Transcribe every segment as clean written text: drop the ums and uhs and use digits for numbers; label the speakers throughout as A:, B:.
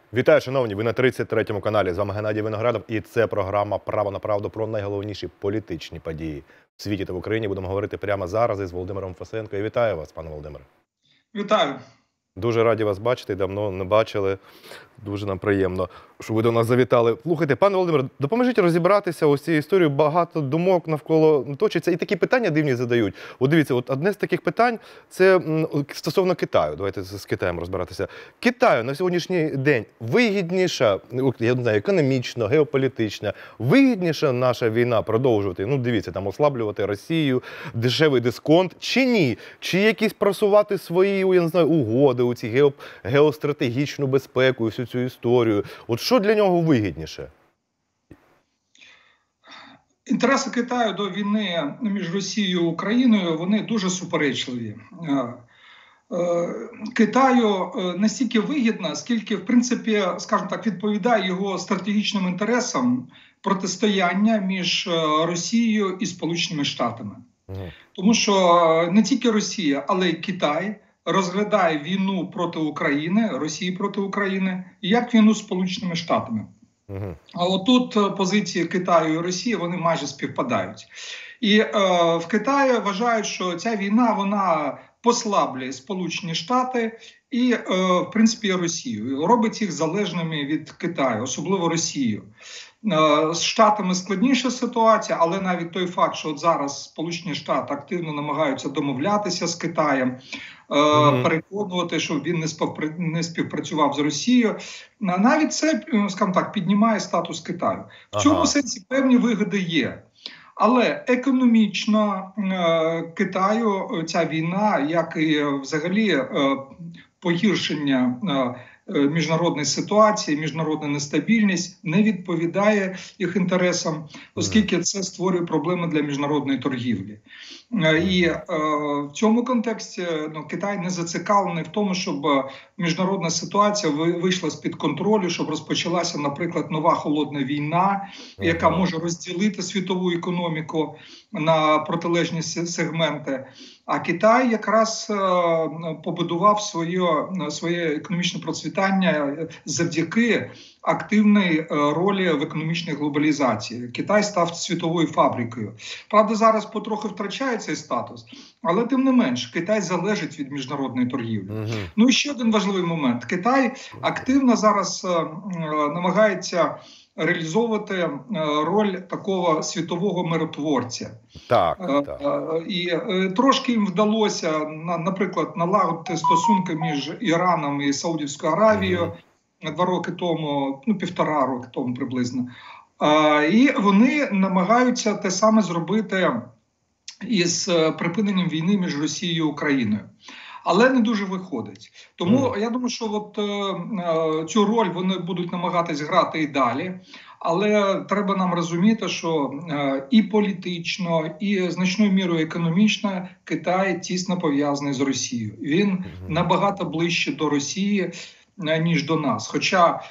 A: Вітаю, шановні! Ви на 33-му каналі. З вами Геннадій Виноградов. І це програма «Право на правду» про найголовніші політичні події в світі та в Україні. Будемо говорити прямо зараз із Володимиром Фесенко. І вітаю вас, пане Володимире.
B: Вітаю.
A: Дуже раді вас бачити, давно не бачили. Дуже нам приємно, що ви до нас завітали. Слухайте, пане Володимире, допоможіть розібратися ось цією історією. Багато думок навколо точиться. І такі питання дивні задають. От дивіться, одне з таких питань – це стосовно Китаю. Давайте з Китаєм розбиратися. Китаю на сьогоднішній день вигідніша, я не знаю, економічно, геополітична, вигідніша наша війна продовжувати, дивіться, там ослаблювати Росію, дешевий дисконт, чи ні? Чи якісь просувати свої, я не знаю, угоди, у ці геостратегічну безпеку і всю цю історію? От що для нього вигідніше?
B: Інтереси Китаю до війни між Росією і Україною, вони дуже суперечливі. Китаю настільки вигідна, скільки, в принципі, скажімо так, відповідає його стратегічним інтересам протистояння між Росією і Сполученими Штатами. Тому що не тільки Росія, але й Китай розглядає війну проти України, Росії проти України, як війну з Сполученими Штатами. А отут позиції Китаю і Росії, вони майже співпадають. І в Китаї вважають, що ця війна, вона послаблює Сполучені Штати і, в принципі, Росію. Робить їх залежними від Китаю, особливо Росію. З Штатами складніша ситуація, але навіть той факт, що от зараз Сполучені Штати активно намагаються домовлятися з Китаєм, переконувати, що він не співпрацював з Росією, навіть це, скажімо так, піднімає статус Китаю. В цьому сенсі певні вигоди є. Але економічно Китаю ця війна, як і взагалі погіршення міжнародної ситуації, міжнародна нестабільність не відповідає їх інтересам, оскільки це створює проблеми для міжнародної торгівлі. І в цьому контексті Китай не зацікавлений в тому, щоб міжнародна ситуація вийшла з-під контролю, щоб розпочалася, наприклад, нова холодна війна, яка може розділити світову економіку на протилежні сегменти. А Китай якраз побудував своє економічне процвітання завдяки активній ролі в економічній глобалізації. Китай став світовою фабрикою. Правда, зараз потрохи втрачає цей статус, але тим не менш, Китай залежить від міжнародної торгівлі. Ну і ще один важливий момент. Китай активно зараз намагається реалізовувати роль такого світового миротворця. І трошки їм вдалося, наприклад, налагодити стосунки між Іраном і Саудівською Аравією 2 роки тому, 1,5 роки тому приблизно. І вони намагаються те саме зробити із припиненням війни між Росією і Україною. Але не дуже виходить. Тому я думаю, що цю роль вони будуть намагатись грати і далі. Але треба нам розуміти, що і політично, і значною мірою економічно Китай тісно пов'язаний з Росією. Він набагато ближче до Росії, ніж до нас. Хоча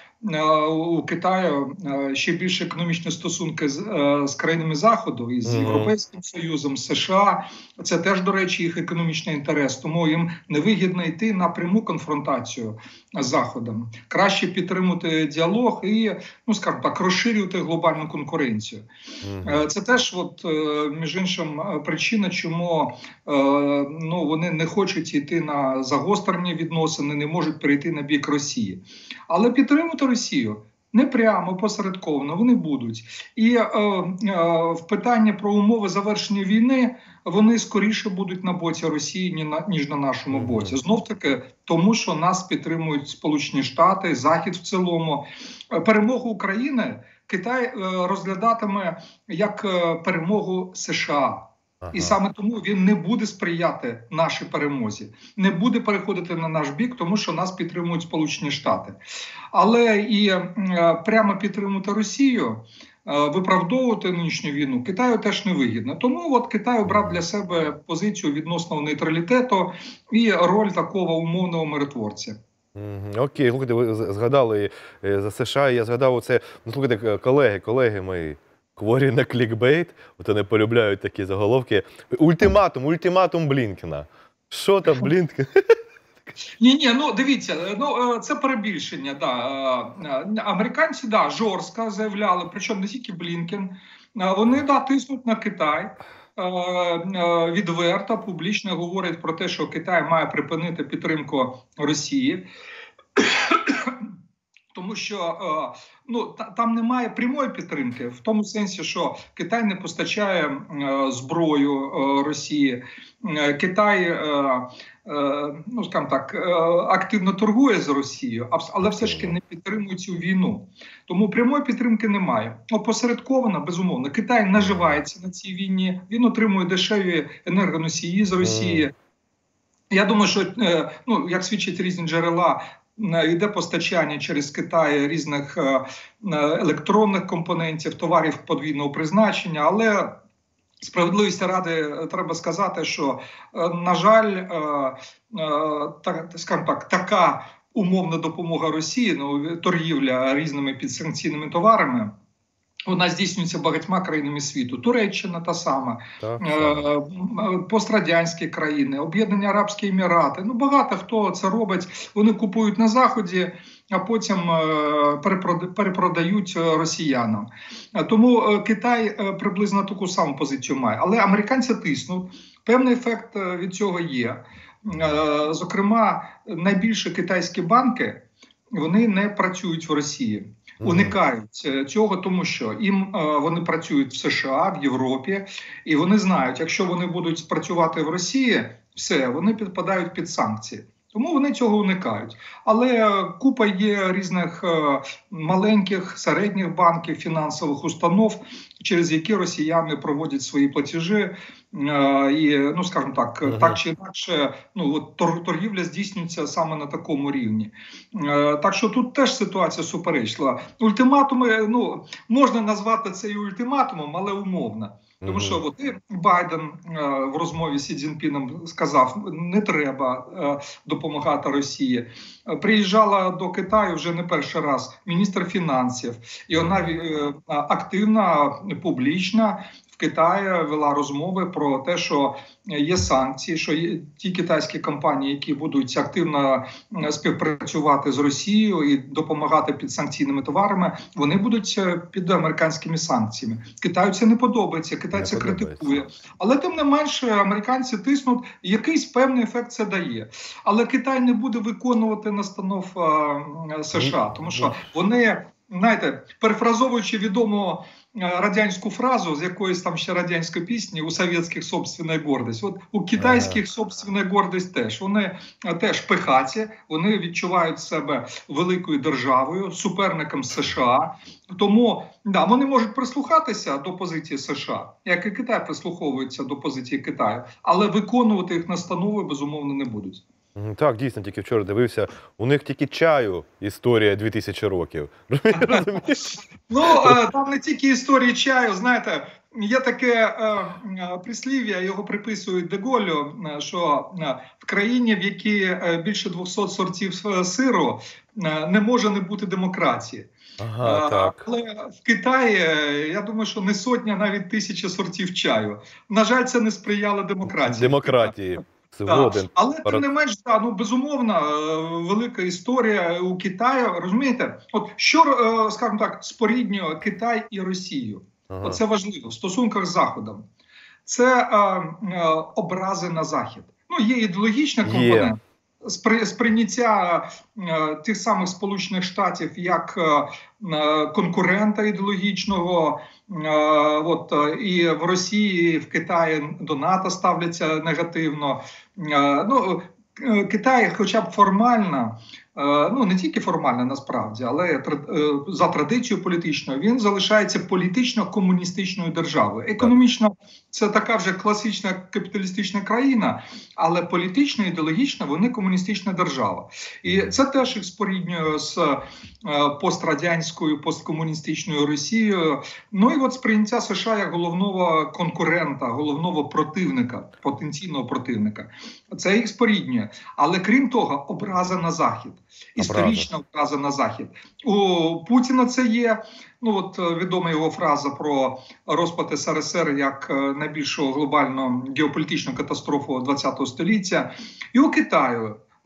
B: у Китаю ще більше економічні стосунки з країнами Заходу, із Європейським Союзом, США. Це теж, до речі, їх економічний інтерес. Тому їм невигідно йти на пряму конфронтацію з Заходом. Краще підтримувати діалог і, скажімо так, розширювати глобальну конкуренцію. Це теж, між іншим, причина, чому вони не хочуть йти на загострення відносини, не можуть перейти на бік Росії. Але підтримувати Росію не прямо, посередковано вони будуть. І в питанні про умови завершення війни вони скоріше будуть на боці Росії, ніж на нашому боці. Знов-таки тому, що нас підтримують Сполучені Штати, Захід в цілому. Перемогу України Китай розглядатиме як перемогу США. І саме тому він не буде сприяти нашій перемозі, не буде переходити на наш бік, тому що нас підтримують Сполучені Штати. Але і прямо підтримувати Росію, виправдовувати нинішню війну Китаю теж не вигідно. Тому Китай обрав для себе позицію відносного нейтралітету і роль такого умовного миротворця.
A: Окей, слухайте, ви згадали за США, я згадав оце, слухайте, колеги мої, хворі на клікбейт, от вони полюбляють такі заголовки. Ультиматум Блінкена. Що там Блінкен?
B: Ні, ну дивіться, це перебільшення. Да. Американці жорстко заявляли, причому не тільки Блінкен. Вони тиснуть на Китай. Відверто, публічно говорять про те, що Китай має припинити підтримку Росії. Тому що там немає прямої підтримки, в тому сенсі, що Китай не постачає зброю Росії. Китай, скажімо так, активно торгує з Росією, але все ж таки не підтримує цю війну. Тому прямої підтримки немає. Опосередковано, безумовно, Китай наживається на цій війні, він отримує дешеві енергоносії з Росії. Я думаю, що, як свідчать різні джерела, йде постачання через Китай різних електронних компонентів, товарів подвійного призначення, але справедливості ради треба сказати, що, на жаль, скажімо так, така умовна допомога Росії, торгівля різними підсанкційними товарами, вона здійснюється багатьма країнами світу. Туреччина та сама, пострадянські країни, Об'єднані Арабські Емірати. Багато хто це робить. Вони купують на Заході, а потім перепродають росіянам. Тому Китай приблизно таку саму позицію має. Але американці тиснуть. Певний ефект від цього є. Зокрема, найбільші китайські банки, вони не працюють в Росії. Уникають цього, тому що вони працюють в США, в Європі, і вони знають, якщо вони будуть працювати в Росії, все, вони підпадають під санкції. Тому вони цього уникають. Але купа є різних маленьких, середніх банків, фінансових установ, через які росіяни проводять свої платежі. І, скажімо так, так чи інакше, торгівля здійснюється саме на такому рівні. Так що тут теж ситуація суперечлива. Ультиматуми, можна назвати це і ультиматумом, але умовно. Тому що Байден в розмові з Сі Цзіньпіном сказав, не треба допомагати Росії. Приїжджала до Китаю вже не перший раз міністр фінансів, і вона активна, публічна в Китаї вела розмови про те, що є санкції, що є ті китайські компанії, які будуть активно співпрацювати з Росією і допомагати під санкційними товарами, вони будуть під американськими санкціями. Китаю це не подобається, Китай це критикує. Але тим не менше американці тиснуть, якийсь певний ефект це дає. Але Китай не буде виконувати настанов США, тому що вони, знаєте, перефразовуючи відому радянську фразу з якоїсь там ще радянської пісні, у совєтських собственна гордість. У китайських собственна гордість теж. Вони теж пихаті, вони відчувають себе великою державою, суперником США. Тому, вони можуть прислухатися до позиції США, як і Китай прислуховується до позиції Китаю, але виконувати їх настанови, безумовно, не будуть.
A: Так, дійсно, тільки вчора дивився. У них тільки чаю історія 2000 років.
B: Там не тільки історії чаю, знаєте, є таке прислів'я, його приписують де Голлю, що в країні, в якій більше 200 сортів сиру, не може не бути демократії.
A: Так.
B: Але в Китаї, я думаю, що не сотня, навіть 1000 сортів чаю. На жаль, це не сприяло демократії. Але тим не менш, безумовно, велика історія у Китаю. Розумієте, що, скажімо так, споріднює Китай і Росію. Це важливо в стосунках з Заходом. Це образи на Захід. Є ідеологічна компонент. Сприйняття тих самих Сполучених Штатів як конкурента ідеологічного, і в Росії, і в Китаї до НАТО ставляться негативно. Китай хоча б формально, не тільки формально насправді, але за традицією політичною, він залишається політично-комуністичною державою. Економічно це така вже класична капіталістична країна, але політично, ідеологічно вони комуністична держава. І це теж їх споріднює з пострадянською, посткомуністичною Росією. І сприйняття США як головного конкурента, головного противника, потенційного противника. Це їх споріднює. Але крім того, образа на Захід. Історична образа на Захід. У Путіна це є, відома його фраза про розпад СРСР як найбільшу глобальну геополітичну катастрофу ХХ століття. І у Китаю.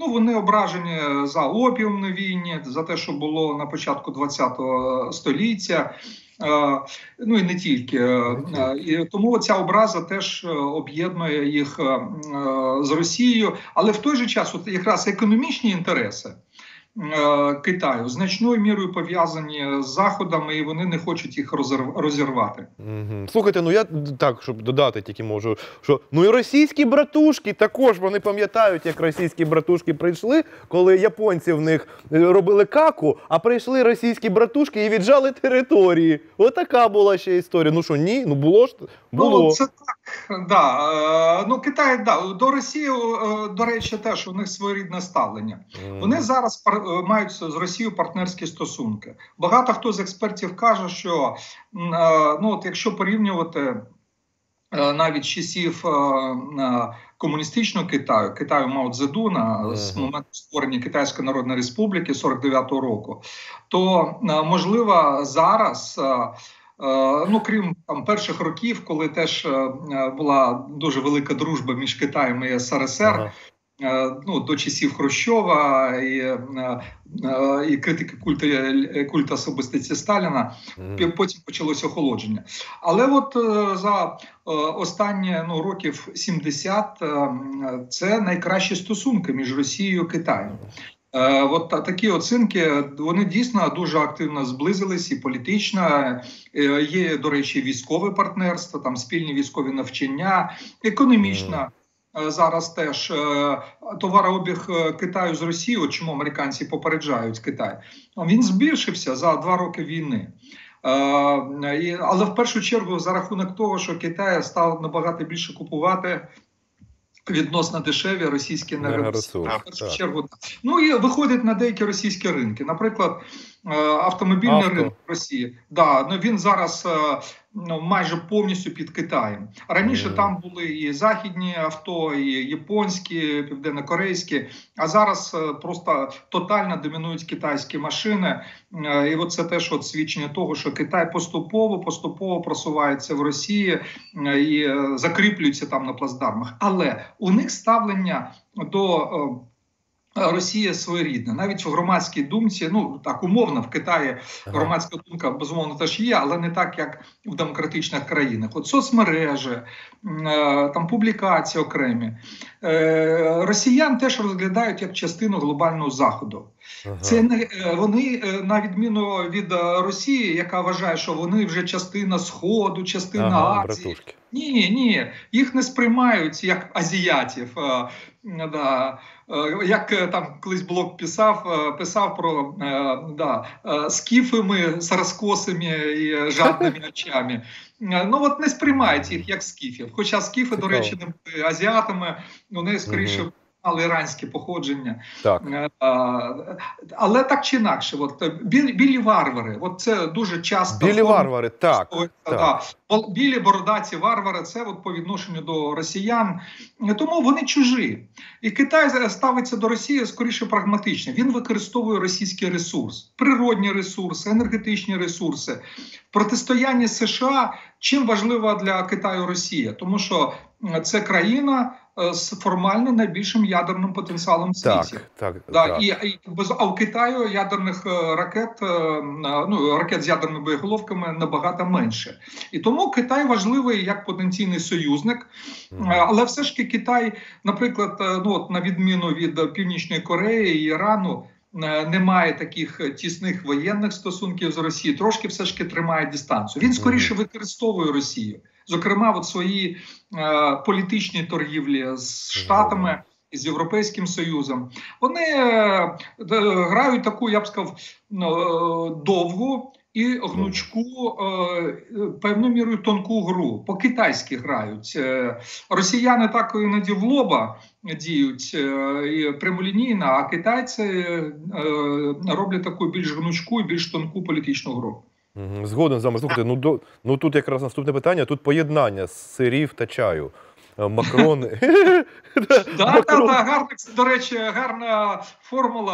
B: Ну, вони ображені за опіум на війні, за те, що було на початку ХХ століття. Ну і не тільки. І тому ця образа теж об'єднує їх з Росією. Але в той же час от якраз економічні інтереси Китаю значною мірою пов'язані з Заходами, і вони не хочуть їх розірвати.
A: Слухайте, ну я так, щоб додати тільки можу, що ну і російські братушки також, вони пам'ятають, як російські братушки прийшли, коли японці в них робили каку, а прийшли російські братушки і віджали території. Отака була ще історія. Ну що, ні? Ну було ж? Було.
B: Ну, це так, да. Ну, Китай, да. До Росії, до речі, теж у них своєрідне ставлення. Вони зараз мають з Росією партнерські стосунки. Багато хто з експертів каже, що ну, от якщо порівнювати навіть з часів комуністичного Китаю, Китаю Мао Цзедуна, з моменту створення Китайської Народної Республіки 49-го року, то, можливо, зараз, ну, крім там перших років, коли теж була дуже велика дружба між Китаєм і СРСР, ну, до часів Хрущова і критики культу особистості Сталіна, потім почалося охолодження. Але от за останні років 70 це найкращі стосунки між Росією і Китаєм. От такі оцінки, вони дійсно дуже активно зблизились і політично. Є, до речі, військове партнерство, там спільні військові навчання, економічно. Зараз теж товарообіг Китаю з Росією, чому американці попереджають Китай, він збільшився за 2 роки війни. Але в першу чергу за рахунок того, що Китай став набагато більше купувати відносно дешеві російські енергоресурси. В першу чергу. Ну і виходить на деякі російські ринки. Наприклад, автомобільний ринок Росії. Да, ну він зараз майже повністю під Китаєм. Раніше там були і західні авто, і японські, південнокорейські, а зараз просто тотально домінують китайські машини. І от це теж от свідчення того, що Китай поступово просувається в Росії і закріплюється там на плацдармах. Але у них ставлення до Росія своєрідна. Навіть в громадській думці, ну так умовно, в Китаї громадська думка, безумовно, теж є, але не так, як в демократичних країнах. От соцмережі, там публікації окремі. Росіян теж розглядають як частину глобального Заходу. Це не, вони, на відміну від Росії, яка вважає, що вони вже частина Сходу, частина Азії. Ні, їх не сприймають як азіатів. Як там колись Блок писав про скіфами з розкосими і жадними очами. Ну от не сприймають їх як скіфів. Хоча скіфи, до речі, не були азіатами, вони скоріше мали іранське походження. Так. Але так чи інакше, от, білі варвари, от це дуже часто...
A: Білі варвари, так.
B: Білі бородаті варвари, це от по відношенню до росіян. Тому вони чужі. І Китай ставиться до Росії скоріше прагматично. Він використовує російський ресурс, природні ресурси, енергетичні ресурси. Протистояння США чим важливо для Китаю Росія? Тому що це країна з формально найбільшим ядерним потенціалом в світі. А у Китаю ядерних ракет, ракет з ядерними боєголовками набагато менше. І тому Китай важливий як потенційний союзник. Але все ж таки Китай, наприклад, на відміну від Північної Кореї і Ірану, немає таких тісних воєнних стосунків з Росією, трошки все ж таки тримає дистанцію. Він скоріше використовує Росію. Зокрема, от свої політичні торгівлі з Штатами, з Європейським Союзом. Вони грають таку, я б сказав, довгу і гнучку, певною мірою тонку гру. По-китайськи грають. Росіяни так іноді в лоба діють прямолінійно, а китайці роблять таку більш гнучку і більш тонку політичну гру.
A: Згоден з вами. Слухайте, ну тут якраз наступне питання, тут поєднання сирів та чаю. Макрон...
B: Гарна, до речі, гарна формула.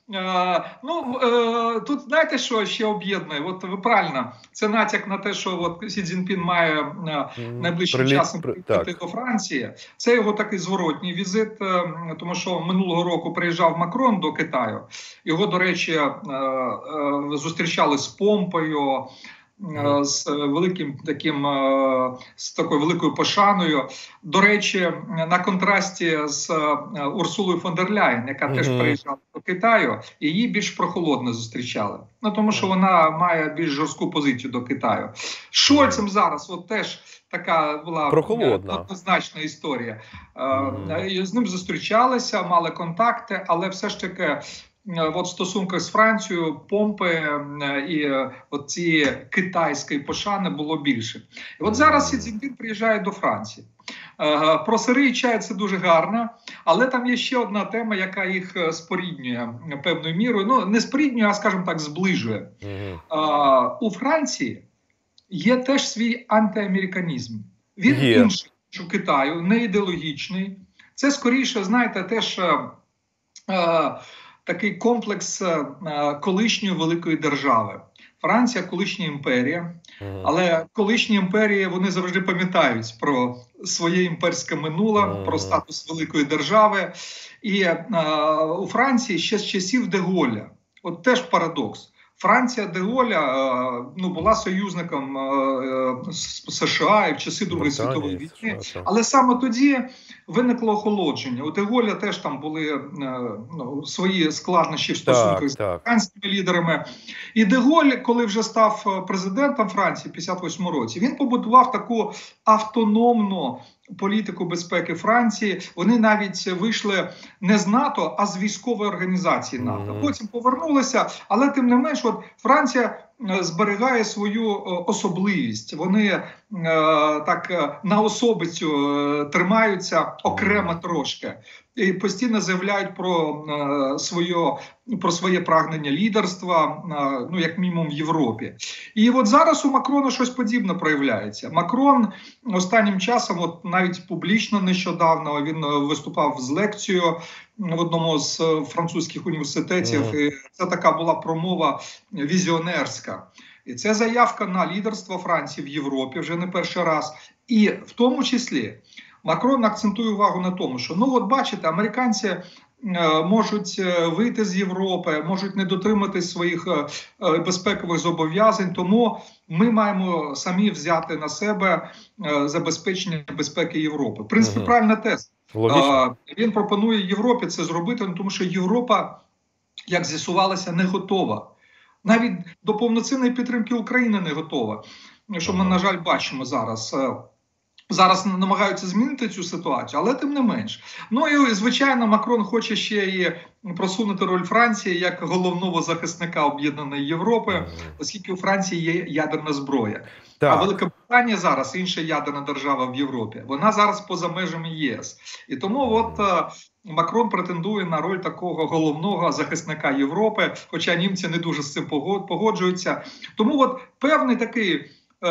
B: Тут знаєте, що ще об'єднує? От ви правильно, це натяк на те, що от Сі Цзіньпін має найближчим часом приїхати до Франції. Це його такий зворотній візит, тому що минулого року приїжджав Макрон до Китаю. Його, до речі, зустрічали з помпою, з великим таким, з такою великою пошаною. До речі, на контрасті з Урсулою фон дер Ляєн, яка теж приїжджала до Китаю, її більш прохолодно зустрічали. Тому що вона має більш жорстку позицію до Китаю. З Шольцем зараз от теж така була однозначна історія. З ним зустрічалися, мали контакти, але все ж таки в стосунках з Францією помпи і цієї китайської пошани було більше. І от зараз Сі Цзіньпін приїжджає до Франції. Про сирий чай це дуже гарно, але там є ще одна тема, яка їх споріднює певною мірою. Ну, не споріднює, а, скажімо так, зближує. У Франції є теж свій антиамериканізм. Він інший, ніж у Китаю, не ідеологічний. Це скоріше, знаєте, теж такий комплекс колишньої великої держави. Франція – колишня імперія, але колишні імперії, вони завжди пам'ятають про своє імперське минуле, про статус великої держави. І у Франції ще з часів де Голля, от теж парадокс. Франція де Голля була союзником США і в часи Другої світової війни, але саме тоді виникло охолодження. У де Голля теж там були свої складнощі в стосунках з американськими лідерами. І де Голь, коли вже став президентом Франції в 1958 році, він побудував таку автономну політику безпеки Франції. Вони навіть вийшли не з НАТО, а з військової організації НАТО. Потім повернулися, але тим не менш, от Франція зберігає свою особливість. Вони так на особицю тримаються окремо трошки. І постійно заявляють про своє прагнення лідерства, як мінімум в Європі. І от зараз у Макрона щось подібне проявляється. Макрон останнім часом, от навіть публічно нещодавно, він виступав з лекцією в одному з французьких університетів. І це така була промова візіонерська. І це заявка на лідерство Франції в Європі вже не перший раз. І в тому числі Макрон акцентує увагу на тому, що, от бачите, американці можуть вийти з Європи, можуть не дотриматись своїх безпекових зобов'язань, тому ми маємо самі взяти на себе забезпечення безпеки Європи. В принципі, правильна теза. Він пропонує Європі це зробити, тому що Європа, як з'ясувалося, не готова. Навіть до повноцінної підтримки України не готова, що ми, на жаль, бачимо зараз. Зараз намагаються змінити цю ситуацію, але тим не менш. І, звичайно, Макрон хоче ще і просунути роль Франції як головного захисника Об'єднаної Європи, оскільки у Франції є ядерна зброя. А Велика Британія зараз інша ядерна держава в Європі. Вона зараз поза межами ЄС. І тому Макрон претендує на роль такого головного захисника Європи, хоча німці не дуже з цим погоджуються. Тому певний такий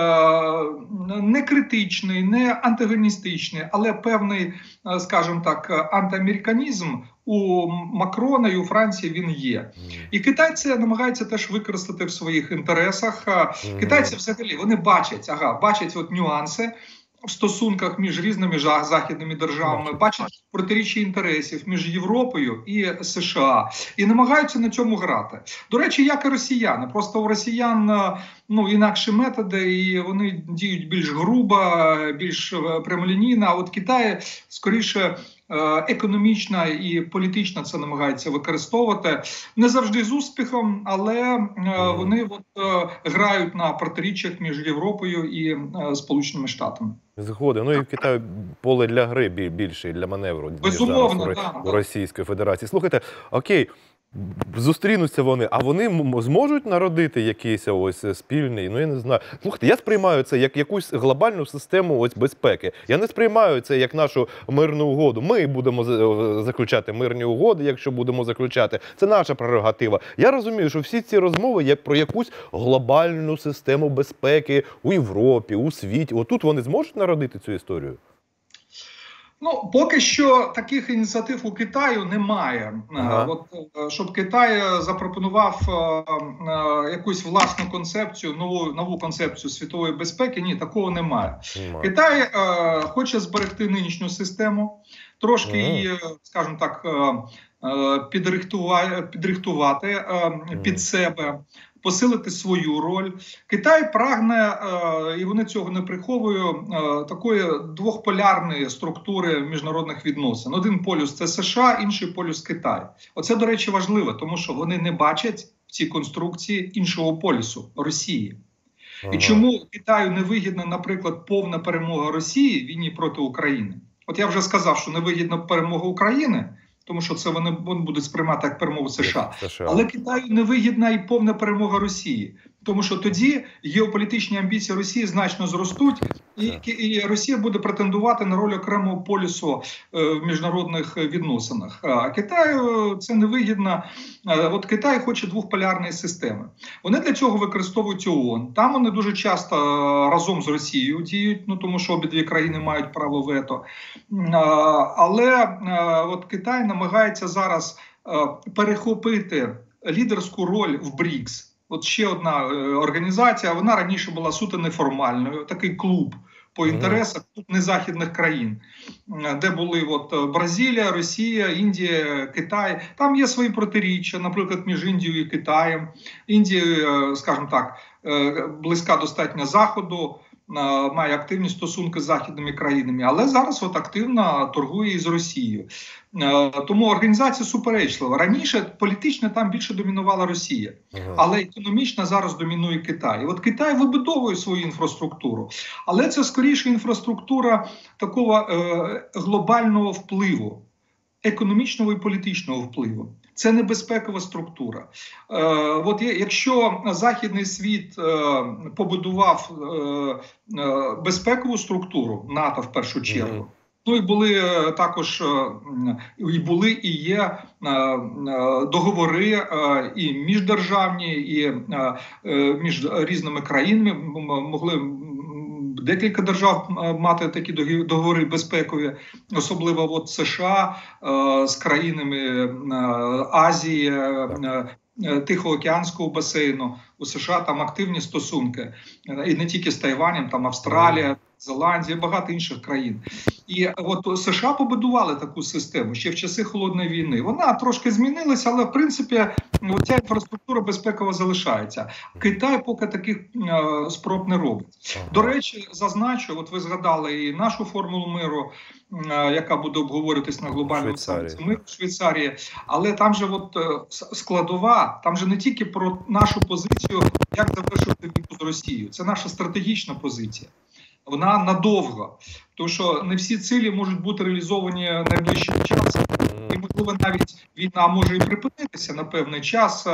B: не критичний, не антагоністичний, але певний, скажімо так, антиамериканізм у Макрона і у Франції він є. І китайці намагаються теж використати в своїх інтересах. Китайці взагалі, вони бачать нюанси в стосунках між різними західними державами, бачать протиріччя інтересів між Європою і США. І намагаються на цьому грати. До речі, як і росіяни. Просто у росіян інакші методи, і вони діють більш грубо, більш прямолінійно. А от Китай скоріше економічно і політично це намагається використовувати. Не завжди з успіхом, але вони грають на протиріччях між Європою і Сполученими Штатами.
A: Згоден. І в Китаї поле для гри більше, для маневру, ніж зараз у Російської Федерації. Слухайте, окей, зустрінуться вони, а вони зможуть народити якийсь спільний, я не знаю. Слухайте, я сприймаю це як якусь глобальну систему безпеки. Я не сприймаю це як нашу мирну угоду. Ми будемо заключати мирні угоди, якщо будемо заключати. Це наша прерогатива. Я розумію, що всі ці розмови є про якусь глобальну систему безпеки у Європі, у світі. Отут вони зможуть народити цю історію?
B: Ну, поки що таких ініціатив у Китаю немає.
A: Ага.
B: От, щоб Китай запропонував якусь власну концепцію, нову концепцію світової безпеки, ні, такого немає.
A: Немає.
B: Китай хоче зберегти нинішню систему, трошки її, скажімо так, підрихтувати під себе, посилити свою роль. Китай прагне, і вони цього не приховують, такої двохполярної структури міжнародних відносин. Один полюс – це США, інший полюс – Китай. Оце, до речі, важливо, тому що вони не бачать в цій конструкції іншого полюсу – Росії. І чому Китаю невигідна, наприклад, повна перемога Росії в війні проти України? От я вже сказав, що невигідна перемога України, тому що це вони будуть сприймати як перемогу США. Але Китаю невигідна і повна перемога Росії, тому що тоді геополітичні амбіції Росії значно зростуть, і Росія буде претендувати на роль окремого полюсу в міжнародних відносинах. А Китаю це невигідно. От Китай хоче двохполярної системи. Вони для цього використовують ООН. Там вони дуже часто разом з Росією діють, ну тому що обидві країни мають право вето. Але от Китай намагається зараз перехопити лідерську роль в БРІКС. От ще одна організація, вона раніше була суто неформальною, такий клуб по інтересах незахідних країн, де були от Бразилія, Росія, Індія, Китай. Там є свої протиріччя, наприклад, між Індією і Китаєм. Індія, скажімо так, близька достатньо Заходу, має активні стосунки з західними країнами, але зараз от активно торгує із Росією. Тому організація суперечлива. Раніше політично там більше домінувала Росія, але економічно зараз домінує Китай. І от Китай вибудовує свою інфраструктуру, але це скоріше інфраструктура такого глобального впливу, економічного і політичного впливу. Це не безпекова структура. От якщо західний світ побудував безпекову структуру, НАТО в першу чергу, ну і були також і є договори і міждержавні, і між різними країнами, могли декілька держав мати такі договори безпекові, особливо от США з країнами Азії, Тихоокеанського басейну. У США там активні стосунки, і не тільки з Тайванем, там Австралія, Зеландія, багато інших країн. І от США побудували таку систему ще в часи Холодної війни. Вона трошки змінилася, але в принципі ця інфраструктура безпекова залишається. Китай поки таких спроб не робить. До речі, зазначу, от ви згадали і нашу формулу миру, яка буде обговорюватись на глобальному саміті миру в Швейцарії, але там же от складова, там же не тільки про нашу позицію, як завершити війну з Росією. Це наша стратегічна позиція. Вона надовго, тому що не всі цілі можуть бути реалізовані найближчим часом. І, можливо, навіть війна може і припинитися на певний час,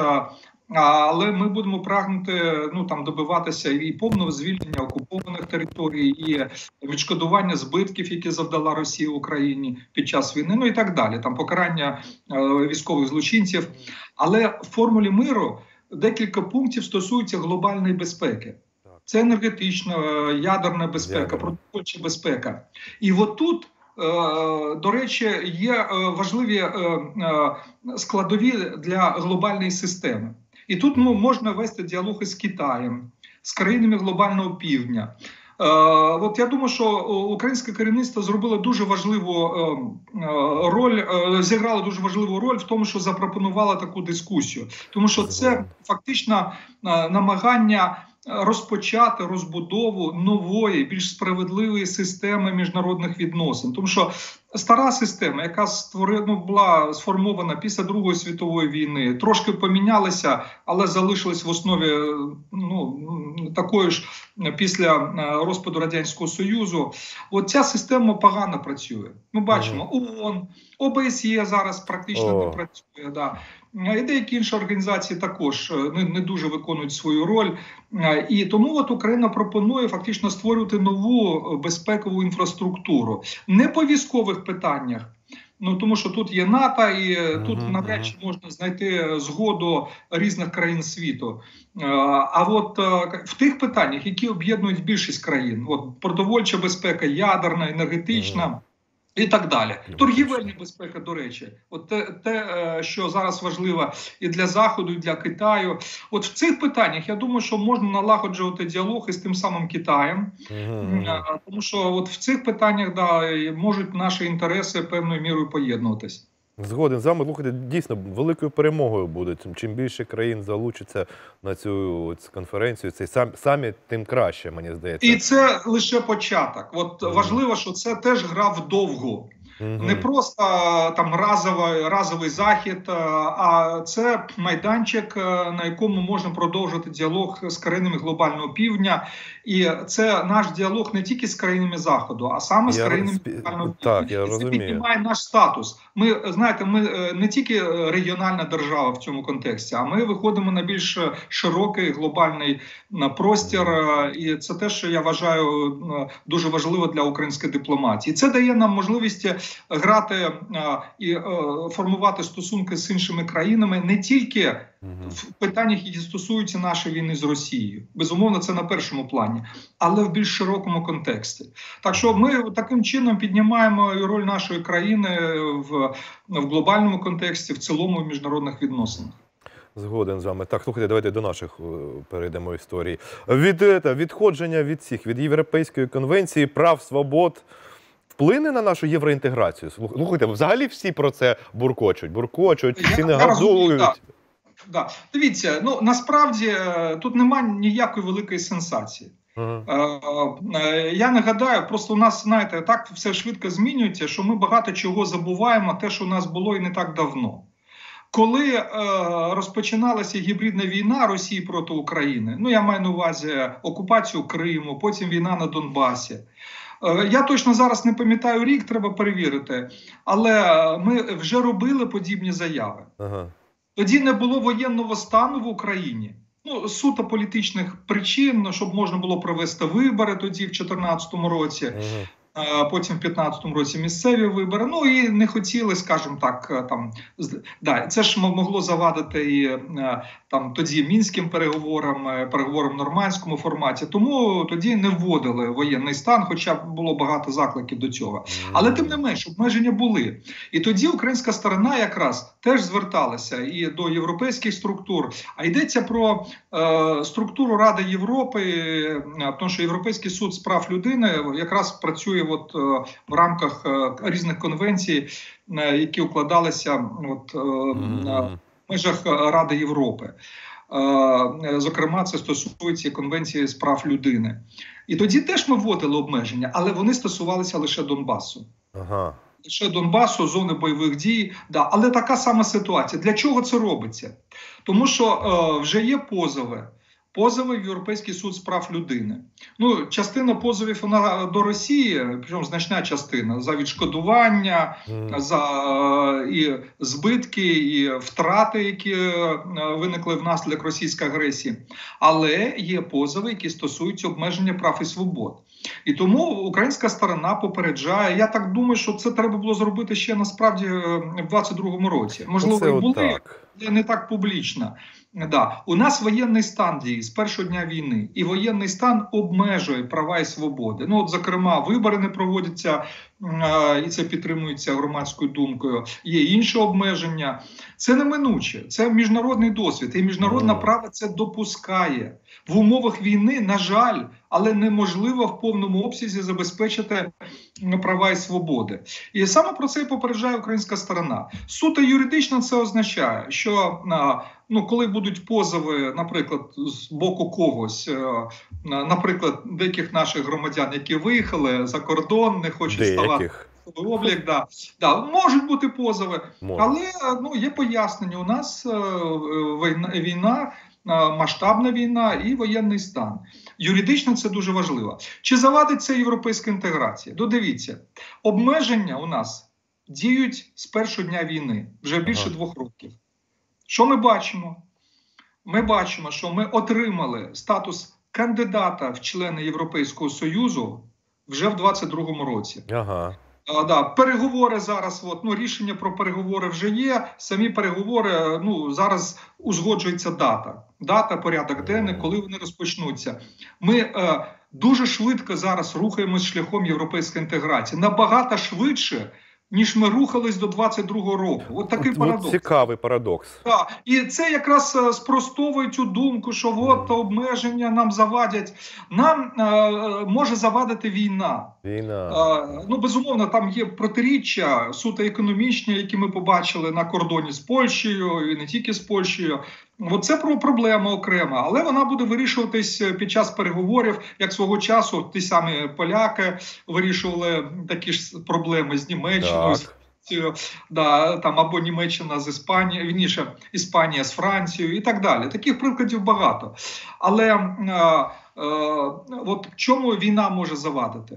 B: але ми будемо прагнути добиватися і повного звільнення окупованих територій, і відшкодування збитків, які завдала Росія Україні під час війни, ну і так далі, там покарання військових злочинців. Але в формулі миру декілька пунктів стосуються глобальної безпеки. Це енергетична, ядерна безпека, протипольча безпека. І от тут, до речі, є важливі складові для глобальної системи. І тут можна вести діалог із Китаєм, з країнами глобального півдня. От я думаю, що українське керівництво зробило дуже важливу роль, зіграло дуже важливу роль в тому, що запропонувало таку дискусію. Тому що це фактично намагання розпочати розбудову нової, більш справедливої системи міжнародних відносин. Тому що стара система, яка була сформована після Другої світової війни, трошки помінялася, але залишилась в основі такої ж після розпаду Радянського Союзу. От ця система погано працює. Ми бачимо, ООН, ОБСЄ зараз практично не працює. Да. І деякі інші організації також не дуже виконують свою роль. І тому от Україна пропонує фактично створювати нову безпекову інфраструктуру. Не по військових питаннях, тому що тут є НАТО, і тут навряд чи можна знайти згоду різних країн світу. А от в тих питаннях, які об'єднують більшість країн, от продовольча безпека, ядерна, енергетична, І так далі. Торгівельні безпеки, до речі, от те, що зараз важливо і для Заходу, і для Китаю. От в цих питаннях, я думаю, що можна налагоджувати діалог із тим самим Китаєм, тому що от в цих питаннях, да, можуть наші інтереси певною мірою поєднуватись.
A: Згоден з вами. Слухайте, дійсно, великою перемогою буде. Чим більше країн залучиться на цю конференцію, цей саміт, тим краще, мені здається.
B: І це лише початок. От важливо, що це теж гра вдовгу. Не просто там разовий захід, а це майданчик, на якому можна продовжити діалог з країнами глобального півдня. І це наш діалог не тільки з країнами Заходу, а саме з країнами глобального півдня.
A: Так, я розумію.
B: Це піднімає наш статус. Ми, знаєте, ми не тільки регіональна держава в цьому контексті, а ми виходимо на більш широкий глобальний простір. І це те, що я вважаю дуже важливо для української дипломатії. Це дає нам можливість грати і формувати стосунки з іншими країнами не тільки в питаннях, які стосуються нашої війни з Росією. Безумовно, це на першому плані, але в більш широкому контексті. Так що ми таким чином піднімаємо і роль нашої країни в глобальному контексті, в цілому в міжнародних відносинах.
A: Згоден з вами. Так, слухайте, давайте до наших перейдемо історій. Відходження від Європейської конвенції прав, свобод вплине на нашу євроінтеграцію? Слухайте, взагалі всі про це буркочуть, всі негодують.
B: Да. Дивіться, насправді тут немає ніякої великої сенсації. Я нагадаю, просто у нас, знаєте, так все швидко змінюється, що ми багато чого забуваємо, те, що у нас було і не так давно. Коли розпочиналася гібридна війна Росії проти України, я маю на увазі окупацію Криму, потім війна на Донбасі. Я точно зараз не пам'ятаю рік, треба перевірити, але ми вже робили подібні заяви. Тоді не було воєнного стану в Україні. Суто політичних причин, щоб можна було провести вибори тоді в 2014 році. Потім в 2015 році місцеві вибори. І не хотіли, скажімо так, це ж могло завадити і тоді мінським переговорам в нормандському форматі. Тому тоді не вводили воєнний стан, хоча було багато закликів до цього. Але тим не менш, обмеження були. І тоді українська сторона якраз теж зверталася і до європейських структур. А йдеться про структуру Ради Європи, тому що Європейський суд з прав людини якраз працює в рамках різних конвенцій, які укладалися в межах Ради Європи. Зокрема, це стосується Конвенції з прав людини. І тоді теж ми вводили обмеження, але вони стосувалися лише Донбасу. Лише Донбасу, зони бойових дій. Але така сама ситуація. Для чого це робиться? Тому що вже є позови в Європейський суд з прав людини. Частина позовів вона до Росії, причому значна частина, за відшкодування, за і збитки, і втрати, які виникли внаслідок російської агресії. Але є позови, які стосуються обмеження прав і свобод. І тому українська сторона попереджає. Я так думаю, що це треба було зробити ще насправді в 22-му році. Можливо, і були, але не так публічно. У нас воєнний стан діє з першого дня війни, і воєнний стан обмежує права і свободи. Зокрема, вибори не проводяться, і це підтримується громадською думкою. Є інші обмеження. Це неминуче, це міжнародний досвід, і міжнародне право це допускає. В умовах війни, на жаль, але неможливо в повному обсязі забезпечити права і свободи. І саме про це і попереджає українська сторона. Суто юридично це означає, що коли будуть позови, наприклад, з боку когось, наприклад, деяких наших громадян, які виїхали за кордон, не хочуть ставати в облік, можуть бути позови, але є пояснення. У нас війна, масштабна війна і воєнний стан. Юридично це дуже важливо. Чи завадить це європейська інтеграція? Додивіться, обмеження у нас діють з першого дня війни, вже більше 2 років. Що ми бачимо? Ми бачимо, що ми отримали статус кандидата в члени Європейського Союзу вже в 22-му році. Переговори зараз, рішення про переговори вже є, самі переговори, зараз узгоджується дата, порядок денний, коли вони розпочнуться. Ми дуже швидко зараз рухаємось шляхом європейської інтеграції. Набагато швидше, ніж ми рухались до 22-го року. От такий парадокс.
A: Цікавий парадокс.
B: Так, і це якраз спростовує цю думку, що от обмеження нам завадять. Нам може завадити війна. Ну, безумовно, там є протиріччя суто економічні, які ми побачили на кордоні з Польщею, і не тільки з Польщею. Це про проблему окремо, але вона буде вирішуватись під час переговорів, як свого часу ті самі поляки вирішували такі ж проблеми з Німеччиною, там або Німеччина з Іспанією, вірніше, Іспанія з Францією і так далі. Таких прикладів багато. Але от в чому війна може завадити?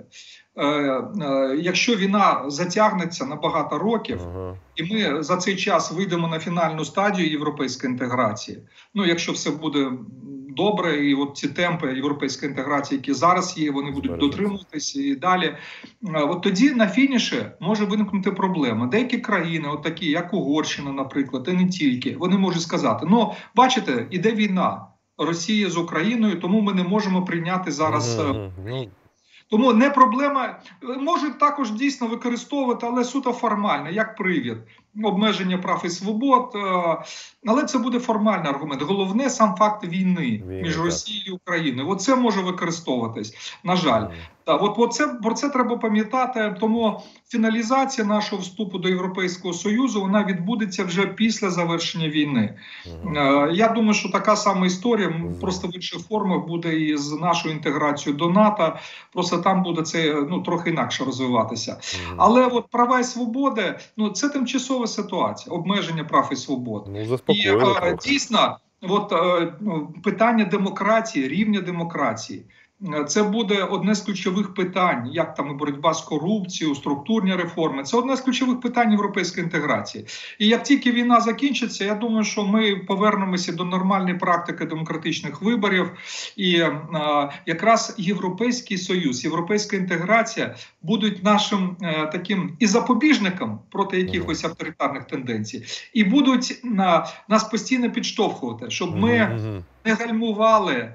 B: Якщо війна затягнеться на багато років, і ми за цей час вийдемо на фінальну стадію європейської інтеграції, якщо все буде добре, і от ці темпи європейської інтеграції, які зараз є, вони будуть дотримуватися і далі, от тоді на фініші може виникнути проблема. Деякі країни, от такі як Угорщина, наприклад, і не тільки, вони можуть сказати, бачите, іде війна Росії з Україною, тому ми не можемо прийняти зараз... Тому не проблема, можуть також дійсно використовувати, але суто формально, як привід, обмеження прав і свобод, але це буде формальний аргумент. Головне сам факт війни між Росією і Україною. Оце може використовуватись, на жаль. Про це треба пам'ятати, тому фіналізація нашого вступу до Європейського Союзу, вона відбудеться вже після завершення війни. Я думаю, що така сама історія, просто в інших формах буде і з нашою інтеграцією до НАТО, просто там буде це трохи інакше розвиватися. Але от права і свободи, це тимчасова ситуація, обмеження прав і свобод. І дійсно, питання демократії, рівня демократії, це буде одне з ключових питань, як там і боротьба з корупцією, структурні реформи. Це одне з ключових питань європейської інтеграції. І як тільки війна закінчиться, я думаю, що ми повернемося до нормальної практики демократичних виборів. І якраз Європейський Союз, європейська інтеграція будуть нашим таким і запобіжником проти якихось авторитарних тенденцій. І будуть нас постійно підштовхувати, щоб ми не гальмували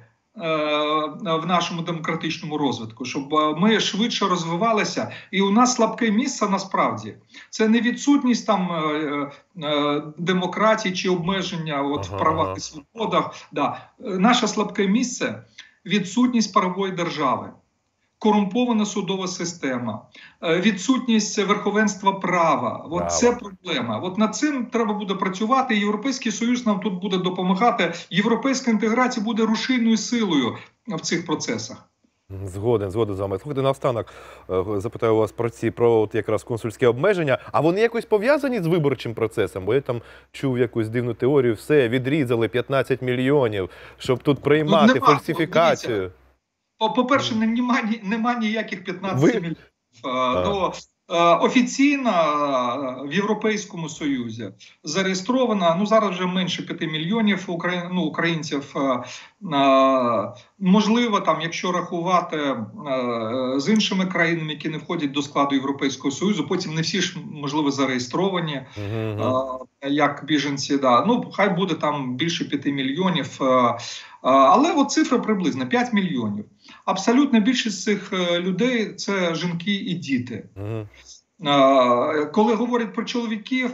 B: в нашому демократичному розвитку, щоб ми швидше розвивалися. І у нас слабке місце насправді. Це не відсутність там демократії чи обмеження в правах і свободах. Наше слабке місце – відсутність правової держави, корумпована судова система, відсутність верховенства права. Це проблема. Над цим треба буде працювати. Європейський Союз нам тут буде допомагати. Європейська інтеграція буде рушійною силою в цих процесах.
A: Згоден з вами. Слухайте, наостанок запитаю вас про якраз консульські обмеження. А вони якось пов'язані з виборчим процесом? Бо я там чув якусь дивну теорію, все, відрізали 15 мільйонів, щоб тут приймати фальсифікацію.
B: По-перше, нема ніяких 15 мільйонів. Офіційно в Європейському Союзі зареєстровано, зараз вже менше 5 мільйонів українців. Можливо, там, якщо рахувати з іншими країнами, які не входять до складу Європейського Союзу, потім не всі ж, можливо, зареєстровані як біженці. Хай буде там більше 5 мільйонів. Але цифра приблизно 5 мільйонів. Абсолютно більшість цих людей – це жінки і діти. Коли говорять про чоловіків,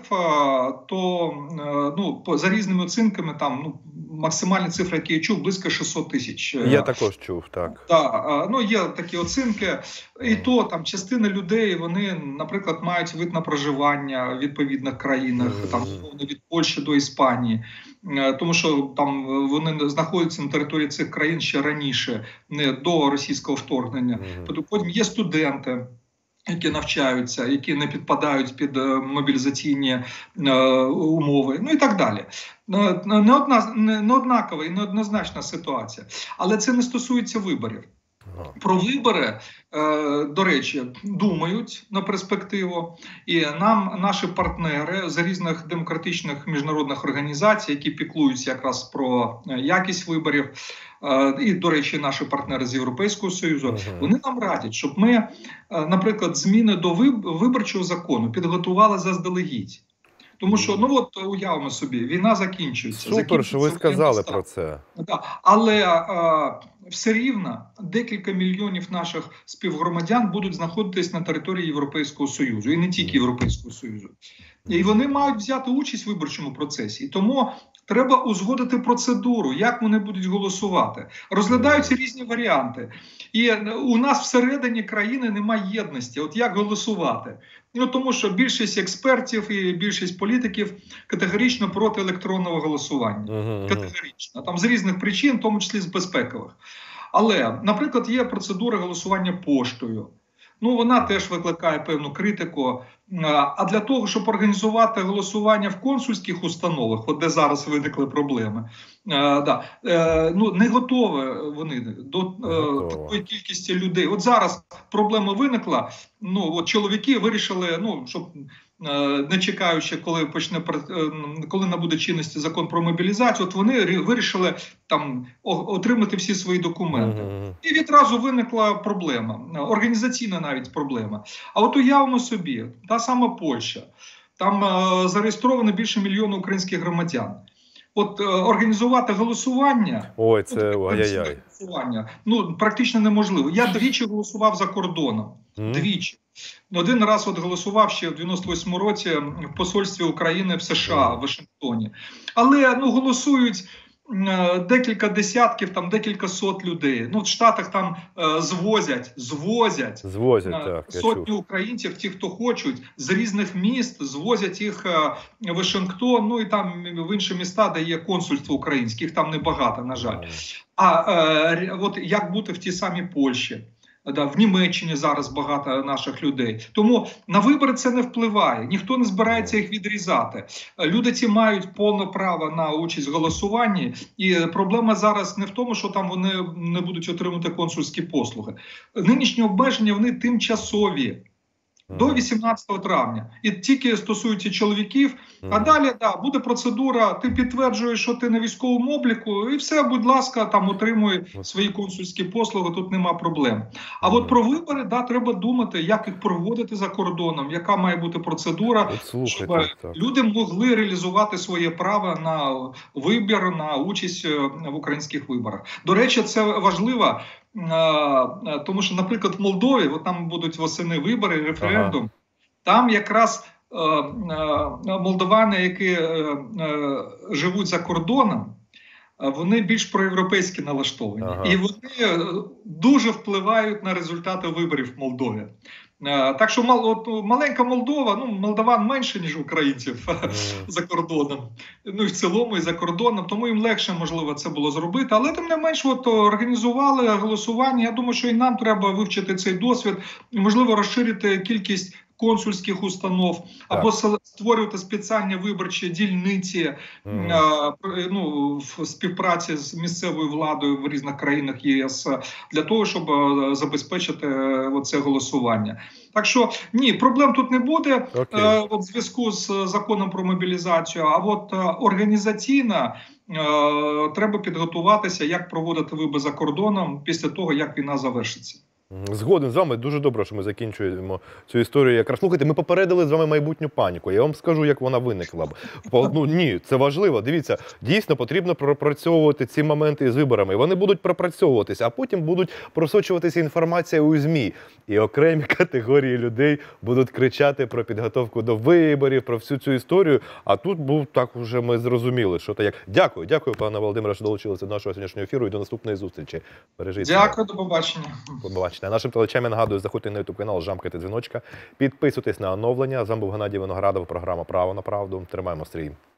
B: то за різними оцінками там максимальні цифри, які я чув, близько 600 тисяч.
A: Я також чув, так.
B: Є такі оцінки. І то там частина людей, вони, наприклад, мають вид на проживання в відповідних країнах, там від Польщі до Іспанії. Тому що там вони знаходяться на території цих країн ще раніше, не до російського вторгнення. Потім є студенти, які навчаються, які не підпадають під мобілізаційні умови, і так далі. Неоднакова і неоднозначна ситуація. Але це не стосується виборів. Про вибори, до речі, думають на перспективу. І нам наші партнери з різних демократичних міжнародних організацій, які піклуються якраз про якість виборів, і, до речі, наші партнери з Європейського Союзу, вони нам радять, щоб ми, наприклад, зміни до виборчого закону підготували заздалегідь. Тому що, ну от уявимо собі, війна закінчується.
A: Супер, що ви сказали про це.
B: Да. Але все рівно декілька мільйонів наших співгромадян будуть знаходитись на території Європейського Союзу, і не тільки Європейського Союзу. І вони мають взяти участь в виборчому процесі. І тому треба узгодити процедуру, як вони будуть голосувати. Розглядаються різні варіанти. І у нас всередині країни немає єдності. От як голосувати? Ну, тому що більшість експертів і більшість політиків категорично проти електронного голосування. Категорично. Там з різних причин, в тому числі з безпекових. Але, наприклад, є процедура голосування поштою. Ну, вона теж викликає певну критику. А для того, щоб організувати голосування в консульських установах, от де зараз виникли проблеми, ну, не готові вони до такої кількості людей. От зараз проблема виникла, ну, от чоловіки вирішили, ну, щоб не чекаючи, коли набуде чинності закон про мобілізацію, от вони вирішили там отримати всі свої документи. І відразу виникла проблема, організаційна навіть проблема. А от уявимо собі, та сама Польща, там зареєстровано більше мільйона українських громадян. От організувати голосування, ну, практично неможливо. Я двічі голосував за кордоном. Двічі. Один раз от голосував ще в 98-му році в посольстві України в США, в Вашингтоні. Але, ну, голосують декілька десятків, там декілька сот людей. Ну, в Штатах там звозять так, сотні українців, ті, хто хочуть, з різних міст, звозять їх в Вашингтон, ну і там в інші міста, де є консульство українське, їх там небагато, на жаль. От як бути в тій самій Польщі? В Німеччині зараз багато наших людей. Тому на вибори це не впливає. Ніхто не збирається їх відрізати. Люди ці мають повне право на участь в голосуванні. І проблема зараз не в тому, що там вони не будуть отримувати консульські послуги. Нинішні обмеження, вони тимчасові. До 18 травня. І тільки стосуються чоловіків. А далі, буде процедура, ти підтверджуєш, що ти на військовому обліку, і все, будь ласка, там отримуй свої консульські послуги, тут нема проблем. А от про вибори, треба думати, як їх проводити за кордоном, яка має бути процедура, щоб люди могли реалізувати своє право на вибір, на участь в українських виборах. До речі, це важливо, тому що, наприклад, в Молдові, от там будуть восени вибори, референдум, там якраз молдовани, які живуть за кордоном, вони більш проєвропейськи налаштовані. І вони дуже впливають на результати виборів в Молдові. Так що маленька Молдова, ну, молдаван менше, ніж українців за кордоном. Ну і в цілому, і за кордоном. Тому їм легше, можливо, це було зробити. Але тим не менш, організували голосування. Я думаю, що і нам треба вивчити цей досвід. І, можливо, розширити кількість консульських установ, або створювати спеціальні виборчі дільниці в співпраці з місцевою владою в різних країнах ЄС, для того, щоб забезпечити це голосування. Так що, ні, проблем тут не буде в зв'язку з законом про мобілізацію, а от організаційно треба підготуватися, як проводити вибори за кордоном після того, як війна завершиться.
A: Згоден з вами. Дуже добре, що ми закінчуємо цю історію. Якраз, слухайте, ми попередили з вами майбутню паніку. Я вам скажу, як вона виникла. Ні, це важливо. Дивіться, дійсно потрібно пропрацьовувати ці моменти з виборами. Вони будуть пропрацьовуватися, а потім будуть просочуватися інформація у ЗМІ. І окремі категорії людей будуть кричати про підготовку до виборів, про всю цю історію. А тут так вже ми зрозуміли, що так. Дякую, пане Володимире, що долучилися до нашого сьогоднішнього ефіру і до наступної зустрічі. Бережіть себе.
B: Дякую, до побачення.
A: Нашим телечам я нагадую, заходьте на YouTube канал, жамкайте дзвіночка, підписуйтесь на оновлення. З вами був Геннадій Виноградов, програма «Право на правду». Тримаємо стрій.